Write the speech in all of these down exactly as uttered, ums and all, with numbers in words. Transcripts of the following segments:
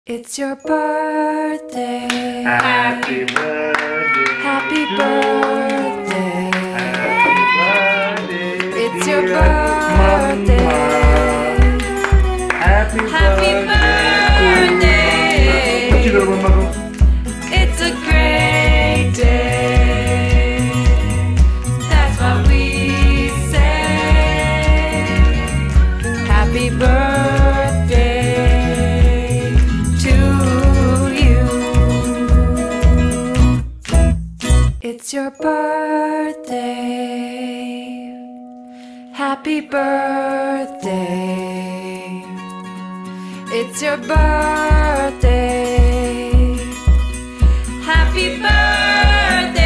It's your birthday. Happy birthday. Happy birthday. Happy birthday. It's your dear birthday. Mama. Happy, Happy birthday. birthday. Kilo mama ko. It's a great day. That's what we say. Happy birthday to you. It's your birthday. Happy birthday. It's your birthday. Happy birthday.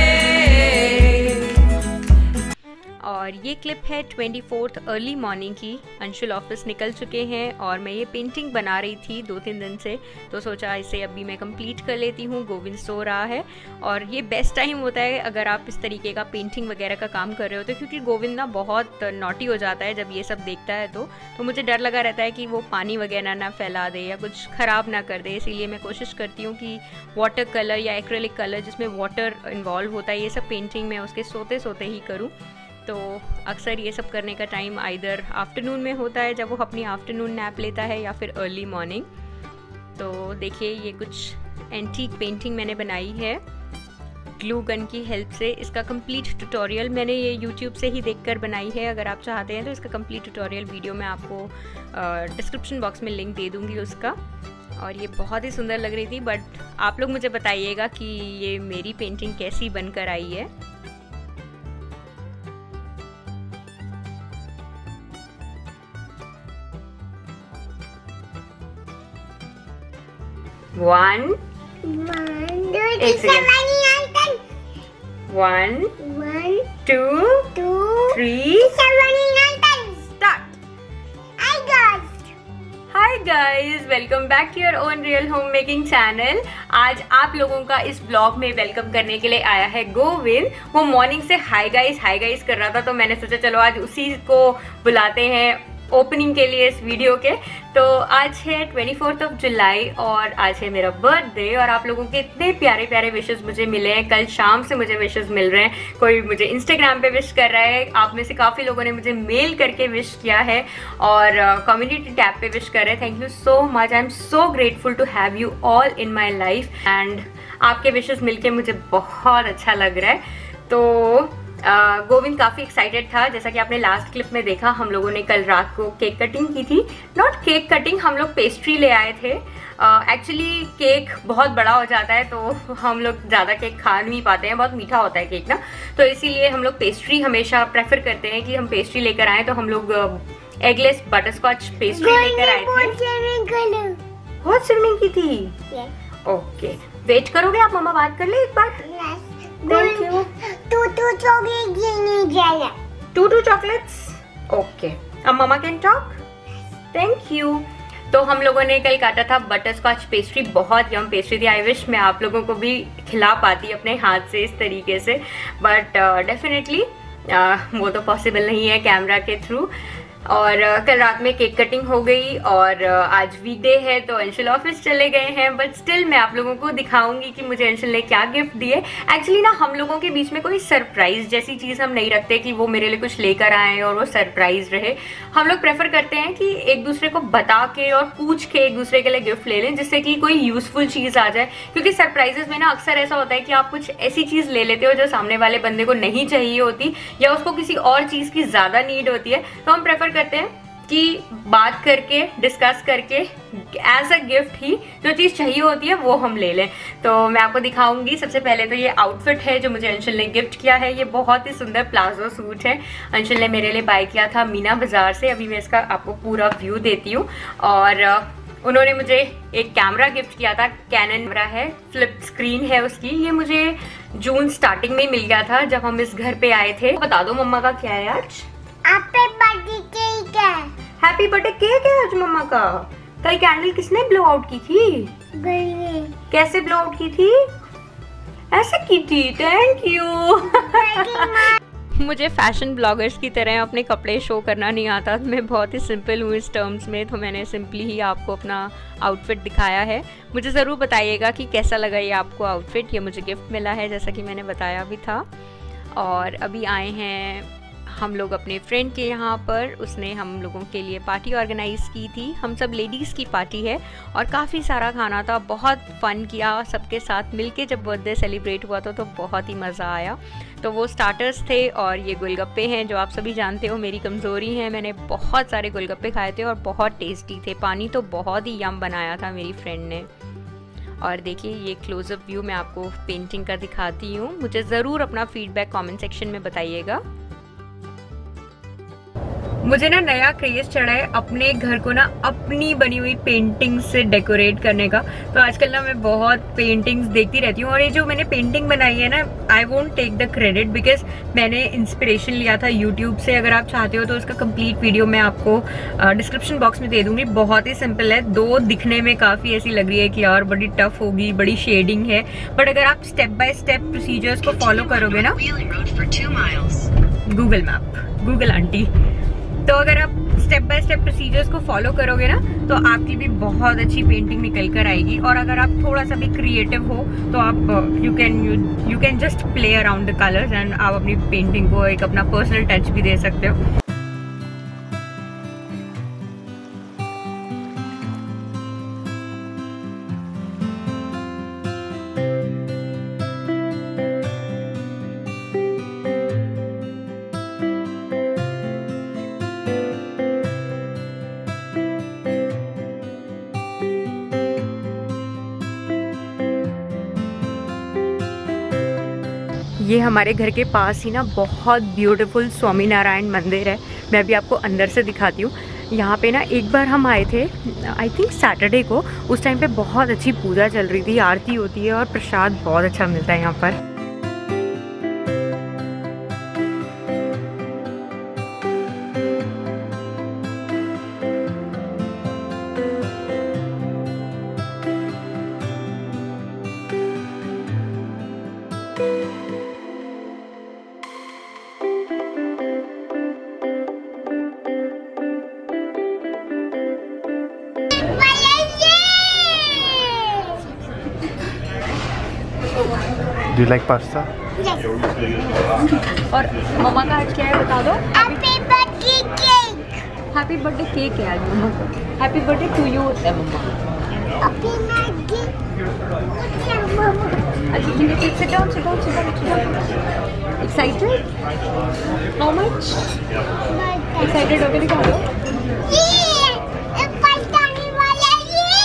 और ये clip है twenty fourth early morning की। Anshul office निकल चुके हैं और मैं ये पेंटिंग बना रही थी दो तीन दिन से, तो सोचा इसे अभी मैं कंप्लीट कर लेती हूँ। गोविंद सो रहा है और ये बेस्ट टाइम होता है अगर आप इस तरीके का पेंटिंग वगैरह का काम कर रहे हो तो, क्योंकि गोविंद ना बहुत नॉटी हो जाता है जब ये सब देखता है तो तो मुझे डर लगा रहता है कि वो पानी वगैरह ना फैला दे या कुछ ख़राब ना कर दे। इसीलिए मैं कोशिश करती हूँ कि वाटर कलर या एक्रेलिक कलर जिसमें वाटर इन्वॉल्व होता है ये सब पेंटिंग मैं उसके सोते सोते ही करूँ। तो अक्सर ये सब करने का टाइम आइदर आफ्टरनून में होता है जब वो अपनी आफ्टरनून नैप लेता है या फिर अर्ली मॉर्निंग। तो देखिए ये कुछ एंटीक पेंटिंग मैंने बनाई है ग्लू गन की हेल्प से। इसका कंप्लीट ट्यूटोरियल मैंने ये यूट्यूब से ही देखकर बनाई है। अगर आप चाहते हैं तो इसका कंप्लीट ट्यूटोरियल वीडियो मैं आपको डिस्क्रिप्शन बॉक्स में लिंक दे दूँगी उसका। और ये बहुत ही सुंदर लग रही थी, बट आप लोग मुझे बताइएगा कि ये मेरी पेंटिंग कैसी बनकर आई है। वन एक second one two three start. Hi guys, welcome back to your own real home making channel. आज आप लोगों का इस ब्लॉग में वेलकम करने के लिए आया है गोविंद। वो मॉर्निंग से हाय गाइस हाय गाइस कर रहा था, तो मैंने सोचा चलो आज उसी को बुलाते हैं ओपनिंग के लिए इस वीडियो के। तो आज है ट्वेंटी फोर्थ ऑफ जुलाई और आज है मेरा बर्थडे और आप लोगों के इतने प्यारे प्यारे विशेस मुझे मिले हैं। कल शाम से मुझे विशेस मिल रहे हैं, कोई मुझे इंस्टाग्राम पे विश कर रहा है, आप में से काफ़ी लोगों ने मुझे मेल करके विश किया है और कम्युनिटी टैब पे विश कर रहे हैं। Thank you so much, I am so grateful to have you all in my life and आपके विशेस मिलके मुझे बहुत अच्छा लग रहा है। तो Uh, गोविंद काफ़ी एक्साइटेड था। जैसा कि आपने लास्ट क्लिप में देखा, हम लोगों ने कल रात को केक कटिंग की थी। नॉट केक कटिंग, हम लोग पेस्ट्री ले आए थे। एक्चुअली uh, केक बहुत बड़ा हो जाता है तो हम लोग ज़्यादा केक खा नहीं पाते हैं, बहुत मीठा होता है केक ना, तो इसीलिए हम लोग पेस्ट्री हमेशा प्रेफर करते हैं कि हम पेस्ट्री लेकर आए। तो हम लोग एगलेस बटरस्कॉच पेस्ट्री लेकर आए थे। बहुत स्विमिंग की थी। ओके, वेट करोगे आप? मम्मा बात कर ले एक बार। Thank you. Two two chocolate जाएगा. Two two chocolates. Okay. अब mamma can talk. Thank you. तो हम लोगों ने कल काटा था बटरस्कॉच पेस्ट्री, बहुत यम पेस्ट्री थी। आई विश मैं आप लोगों को भी खिला पाती अपने हाथ से इस तरीके से, बट डेफिनेटली uh, uh, वो तो पॉसिबल नहीं है कैमरा के थ्रू। और uh, कल रात में केक कटिंग हो गई और uh, आज वीकडे है तो अंशुल ऑफिस चले गए हैं, बट स्टिल मैं आप लोगों को दिखाऊंगी कि मुझे अंशुल ने क्या गिफ्ट दिए। एक्चुअली ना हम लोगों के बीच में कोई सरप्राइज जैसी चीज़ हम नहीं रखते कि वो मेरे लिए कुछ लेकर आए और वो सरप्राइज रहे। हम लोग प्रेफर करते हैं कि एक दूसरे को बता के और पूछ के एक दूसरे के लिए गिफ्ट ले लें, जिससे कि कोई यूजफुल चीज़ आ जाए। क्योंकि सरप्राइजेस में ना अक्सर ऐसा होता है कि आप कुछ ऐसी चीज़ ले लेते हो जो सामने वाले बंदे को नहीं चाहिए होती या उसको किसी और चीज़ की ज़्यादा नीड होती है। तो हम प्रेफर करते हैं कि बात करके डिस्कस करके एज अ गिफ्ट ही जो चीज़ चाहिए होती है वो हम ले लें। तो मैं आपको दिखाऊंगी। सबसे पहले तो ये आउटफिट है जो मुझे अंशुल ने गिफ्ट किया है। ये बहुत ही सुंदर प्लाजो सूट है, अंशुल ने मेरे लिए बाय किया था मीना बाजार से। अभी मैं इसका आपको पूरा व्यू देती हूँ। और उन्होंने मुझे एक कैमरा गिफ्ट किया था, कैनन कैमरा है, फ्लिप स्क्रीन है उसकी। ये मुझे जून स्टार्टिंग में मिल गया था जब हम इस घर पे आए थे। बता दो मम्मा का क्या है आज? हैप्पी बर्थडे केक है। हैप्पी बर्थडे केक है आज मम्मा का। कल कैंडल किसने ब्लो आउट की थी? कैसे ब्लो आउट की थी? ऐसे की थी। Thank you. मुझे फैशन ब्लॉगर्स की तरह अपने कपड़े शो करना नहीं आता, मैं बहुत ही सिंपल हूँ इस टर्म्स में, तो मैंने सिंपली ही आपको अपना आउटफिट दिखाया है। मुझे ज़रूर बताइएगा कि कैसा लगा ये आपको आउटफिट। ये मुझे गिफ्ट मिला है जैसा कि मैंने बताया भी था। और अभी आए हैं हम लोग अपने फ्रेंड के यहाँ पर, उसने हम लोगों के लिए पार्टी ऑर्गेनाइज़ की थी। हम सब लेडीज़ की पार्टी है और काफ़ी सारा खाना था, बहुत फ़न किया सबके साथ मिलके। जब बर्थडे सेलिब्रेट हुआ था तो बहुत ही मज़ा आया। तो वो स्टार्टर्स थे और ये गोलगप्पे हैं जो आप सभी जानते हो मेरी कमज़ोरी है। मैंने बहुत सारे गोलगप्पे खाए थे और बहुत टेस्टी थे। पानी तो बहुत ही यम बनाया था मेरी फ्रेंड ने। और देखिए ये क्लोजअप व्यू मैं आपको पेंटिंग का दिखाती हूँ। मुझे ज़रूर अपना फीडबैक कमेंट सेक्शन में बताइएगा। मुझे ना नया क्रेज चढ़ा है अपने घर को ना अपनी बनी हुई पेंटिंग से डेकोरेट करने का। तो आजकल ना मैं बहुत पेंटिंग्स देखती रहती हूँ और ये जो मैंने पेंटिंग बनाई है ना, I won't take the credit because मैंने इंस्पिरेशन लिया था यूट्यूब से। अगर आप चाहते हो तो उसका कंप्लीट वीडियो मैं आपको डिस्क्रिप्शन बॉक्स में दे दूंगी। बहुत ही सिंपल है, दो दिखने में काफ़ी ऐसी लग रही है कि यार बड़ी टफ होगी, बड़ी शेडिंग है, बट अगर आप स्टेप बाय स्टेप प्रोसीजर्स को फॉलो करोगे ना, गूगल मैप, गूगल आंटी, तो अगर आप स्टेप बाय स्टेप प्रोसीजर्स को फॉलो करोगे ना तो आपकी भी बहुत अच्छी पेंटिंग निकल कर आएगी। और अगर आप थोड़ा सा भी क्रिएटिव हो तो आप you can you can just play around the colours and आप अपनी पेंटिंग को एक अपना पर्सनल टच भी दे सकते हो। ये हमारे घर के पास ही ना बहुत ब्यूटीफुल स्वामी नारायण मंदिर है। मैं भी आपको अंदर से दिखाती हूँ। यहाँ पे ना एक बार हम आए थे, आई थिंक सैटरडे को, उस टाइम पे बहुत अच्छी पूजा चल रही थी, आरती होती है और प्रसाद बहुत अच्छा मिलता है यहाँ पर। Do you like pasta? Yes. और मम्मा का आज क्या है बता दो? Happy birthday cake. Happy birthday cake है आज मम्मा को। हैप्पी बर्थडे टू यू होता है मम्मा। Happy birthday. अच्छा ठीक है, sit down, sit down, sit down, sit down. Excited? How much? Excited होकर दिखा दो। ये पलटाने वाला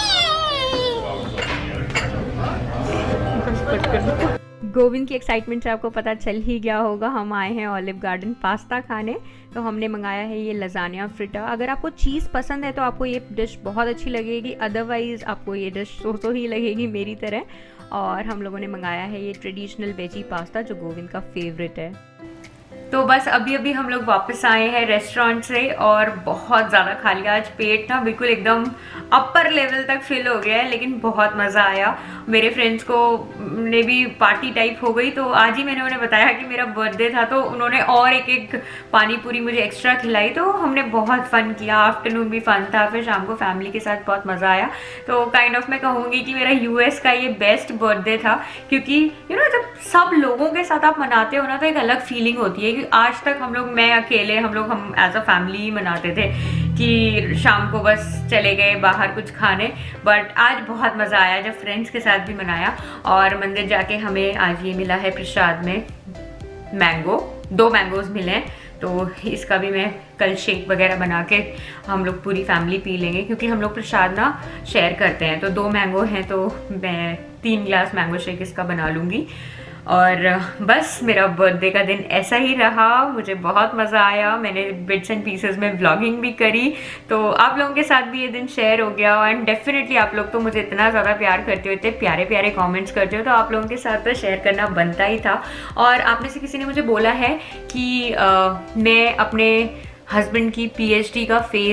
ये। गोविंद की एक्साइटमेंट से आपको पता चल ही गया होगा, हम आए हैं ऑलिव गार्डन पास्ता खाने। तो हमने मंगाया है ये लजानिया फ्रिटा। अगर आपको चीज़ पसंद है तो आपको ये डिश बहुत अच्छी लगेगी, अदरवाइज़ आपको ये डिश सो सो ही लगेगी मेरी तरह। और हम लोगों ने मंगाया है ये ट्रेडिशनल वेजी पास्ता जो गोविंद का फेवरेट है। तो बस अभी अभी हम लोग वापस आए हैं रेस्टोरेंट से और बहुत ज़्यादा खा लिया। आज पेट ना बिल्कुल एकदम अपर लेवल तक फिल हो गया है, लेकिन बहुत मज़ा आया। मेरे फ्रेंड्स को ने भी पार्टी टाइप हो गई। तो आज ही मैंने उन्हें बताया कि मेरा बर्थडे था, तो उन्होंने और एक एक पानी पूरी मुझे एक्स्ट्रा खिलाई। तो हमने बहुत फ़न किया, आफ्टरनून भी फ़न था, फिर शाम को फैमिली के साथ बहुत मज़ा आया। तो काइंड ऑफ मैं कहूँगी कि मेरा यूएस का ये बेस्ट बर्थडे था, क्योंकि यू नो जब सब लोगों के साथ आप मनाते हो ना तो एक अलग फीलिंग होती है। आज तक हम लोग, मैं अकेले, हम लोग हम एज अ फैमिली ही मनाते थे कि शाम को बस चले गए बाहर कुछ खाने। बट आज बहुत मज़ा आया जब फ्रेंड्स के साथ भी मनाया। और मंदिर जाके हमें आज ये मिला है प्रसाद में मैंगो, दो मैंगोज़ मिले हैं। तो इसका भी मैं कल शेक वगैरह बना के हम लोग पूरी फैमिली पी लेंगे, क्योंकि हम लोग प्रसाद ना शेयर करते हैं। तो दो मैंगो हैं तो मैं तीन गिलास मैंगो शेक इसका बना लूँगी। और बस मेरा बर्थडे का दिन ऐसा ही रहा, मुझे बहुत मज़ा आया। मैंने बिट्स एंड पीसेस में व्लॉगिंग भी करी, तो आप लोगों के साथ भी ये दिन शेयर हो गया। एंड डेफिनेटली आप लोग तो मुझे इतना ज़्यादा प्यार करते हो, इतने प्यारे प्यारे कमेंट्स करते हो, तो आप लोगों के साथ तो शेयर करना बनता ही था। और आप में से किसी ने मुझे बोला है कि आ, मैं अपने हस्बैंड की पीएचडी का phase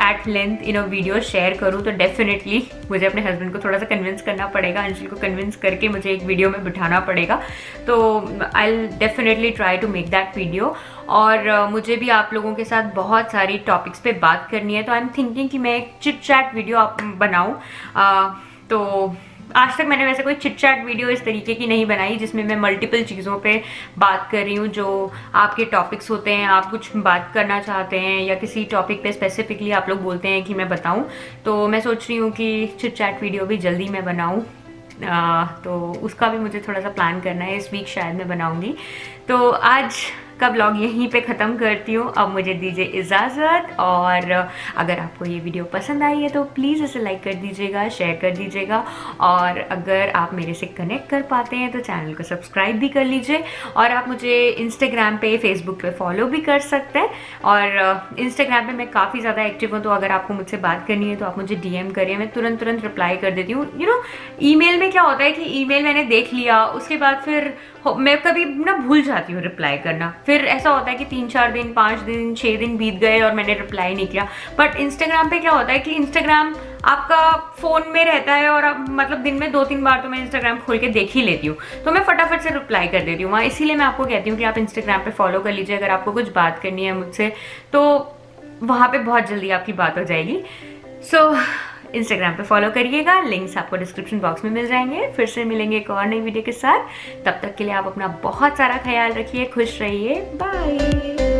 at length in a video share करूँ तो डेफिनेटली मुझे अपने हस्बैंड को थोड़ा सा कन्विंस करना पड़ेगा, अंशुल को कन्विंस करके मुझे एक वीडियो में बिठाना पड़ेगा। तो I will definitely try to make that video. और uh, मुझे भी आप लोगों के साथ बहुत सारी टॉपिक्स पे बात करनी है, तो आई एम थिंकिंग कि मैं एक चिट चैट वीडियो बनाऊँ। uh, तो आज तक मैंने वैसे कोई चिट चैट वीडियो इस तरीके की नहीं बनाई जिसमें मैं मल्टीपल चीज़ों पे बात कर रही हूँ। जो आपके टॉपिक्स होते हैं, आप कुछ बात करना चाहते हैं या किसी टॉपिक पे स्पेसिफिकली आप लोग बोलते हैं कि मैं बताऊँ, तो मैं सोच रही हूँ कि चिट चैट वीडियो भी जल्दी मैं बनाऊँ। तो उसका भी मुझे थोड़ा सा प्लान करना है, इस वीक शायद मैं बनाऊँगी। तो आज का ब्लॉग यहीं पे ख़त्म करती हूँ। अब मुझे दीजिए इजाज़त, और अगर आपको ये वीडियो पसंद आई है तो प्लीज़ इसे लाइक कर दीजिएगा, शेयर कर दीजिएगा, और अगर आप मेरे से कनेक्ट कर पाते हैं तो चैनल को सब्सक्राइब भी कर लीजिए। और आप मुझे इंस्टाग्राम पे, फेसबुक पे फॉलो भी कर सकते हैं। और इंस्टाग्राम पे मैं काफ़ी ज़्यादा एक्टिव हूँ, तो अगर आपको मुझसे बात करनी है तो आप मुझे डी एम करिए, मैं तुरंत तुरंत रिप्लाई कर देती हूँ। यू नो ईमेल में क्या होता है कि ईमेल मैंने देख लिया, उसके बाद फिर मैं कभी ना भूल जाती हूँ रिप्लाई करना, फिर ऐसा होता है कि तीन चार दिन, पाँच दिन, छः दिन बीत गए और मैंने रिप्लाई नहीं किया। बट इंस्टाग्राम पे क्या होता है कि इंस्टाग्राम आपका फ़ोन में रहता है, और आप मतलब दिन में दो तीन बार तो मैं इंस्टाग्राम खोल के देख ही लेती हूँ, तो मैं फटाफट से रिप्लाई कर देती हूँ वहाँ। इसीलिए मैं आपको कहती हूँ कि आप इंस्टाग्राम पे फॉलो कर लीजिए। अगर आपको कुछ बात करनी है मुझसे तो वहाँ पे बहुत जल्दी आपकी बात हो जाएगी। सो so, इंस्टाग्राम पे फॉलो करिएगा, लिंक्स आपको डिस्क्रिप्शन बॉक्स में मिल जाएंगे। फिर से मिलेंगे एक और नई वीडियो के साथ। तब तक के लिए आप अपना बहुत सारा ख्याल रखिए, खुश रहिए, बाय।